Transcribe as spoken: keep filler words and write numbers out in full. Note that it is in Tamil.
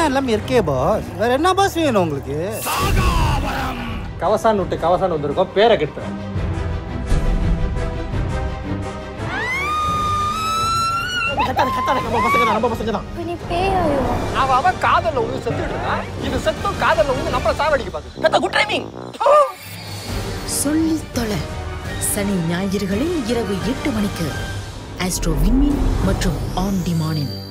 எல்லாம் இருக்கே பாஸ். வேற என்ன பாஸ் வேணும் உங்களுக்கு? கவசான் விட்டு கவசான் வந்திருக்கோம், பேரை கெடுத்துறேன். அவன் காதல்ல வந்து செத்துட்டு இருக்கான். இது செத்தும் காதல்ல வந்து நம்மள சாவடிக்க பாக்குது. சொல்லி தொலை. சனி ஞாயிறுகளில் இரவு எட்டு மணிக்கு ஆஸ்ட்ரோ விண்மீன் மற்றும் ஆன் டிமாண்டில்.